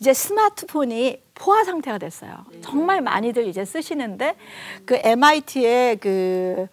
이제 스마트폰이 포화 상태가 됐어요. 정말 많이들 이제 쓰시는데 그 MIT의 그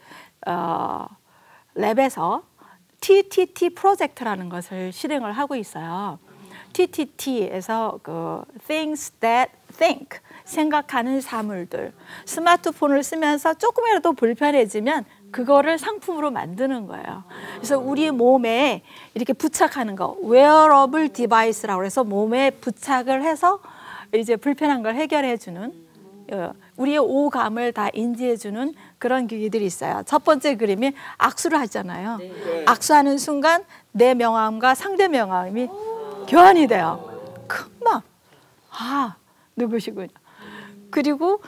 랩에서 TTT 프로젝트라는 것을 실행을 하고 있어요. TTT에서 그 Things That Think, 생각하는 사물들. 스마트폰을 쓰면서 조금이라도 불편해지면 그거를 상품으로 만드는 거예요. 그래서 우리 몸에 이렇게 부착하는 거, wearable device라고 해서 몸에 부착을 해서 이제 불편한 걸 해결해 주는, 우리의 오감을 다 인지해 주는 그런 기기들이 있어요. 첫 번째 그림이 악수를 하잖아요. 네. 악수하는 순간 내 명암과 상대 명암이 교환이 돼요. 금방 누구시군요. 그리고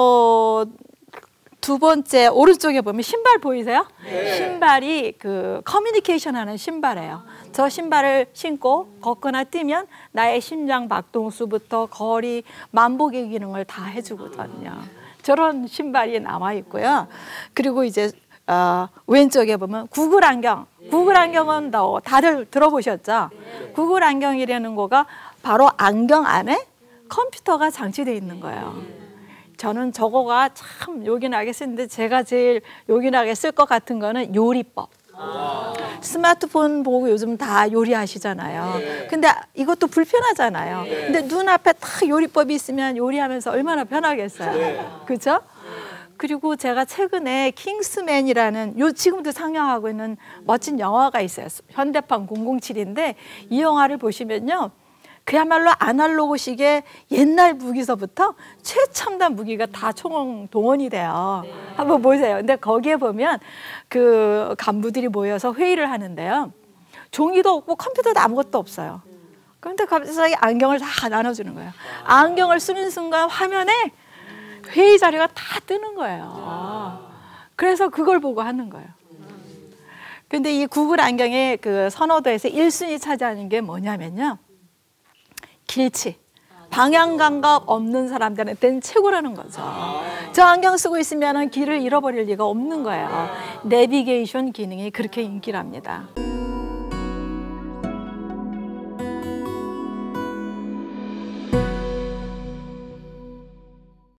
두 번째 오른쪽에 보면 신발 보이세요? 네. 신발이 그 커뮤니케이션 하는 신발이에요. 저 신발을 신고 걷거나 뛰면 나의 심장 박동수부터 거리, 만복의 기능을 다 해주거든요. 저런 신발이 남아 있고요. 그리고 이제 왼쪽에 보면 구글 안경. 구글 안경은 다들 들어보셨죠? 구글 안경이라는 거가 바로 안경 안에 컴퓨터가 장치되어 있는 거예요. 저는 저거가 참 요긴하게 쓰는데 제가 제일 요긴하게 쓸 것 같은 거는 요리법. 스마트폰 보고 요즘 다 요리하시잖아요. 근데 이것도 불편하잖아요. 근데 눈앞에 딱 요리법이 있으면 요리하면서 얼마나 편하겠어요. 그죠? 그리고 제가 최근에 킹스맨이라는 지금도 상영하고 있는 멋진 영화가 있어요. 현대판 007인데 이 영화를 보시면요. 그야말로 아날로그식의 옛날 무기서부터 최첨단 무기가 다 총동원이 돼요. 한번 보세요. 근데 거기에 보면 그 간부들이 모여서 회의를 하는데요. 종이도 없고 컴퓨터도 아무것도 없어요. 그런데 갑자기 안경을 다 나눠주는 거예요. 안경을 쓰는 순간 화면에 회의 자료가 다 뜨는 거예요. 그래서 그걸 보고 하는 거예요. 근데 이 구글 안경의 그 선호도에서 1순위 차지하는 게 뭐냐면요. 길치. 방향 감각 없는 사람들한테는 최고라는 거죠. 저 안경 쓰고 있으면 길을 잃어버릴 리가 없는 거예요. 내비게이션 기능이 그렇게 인기랍니다.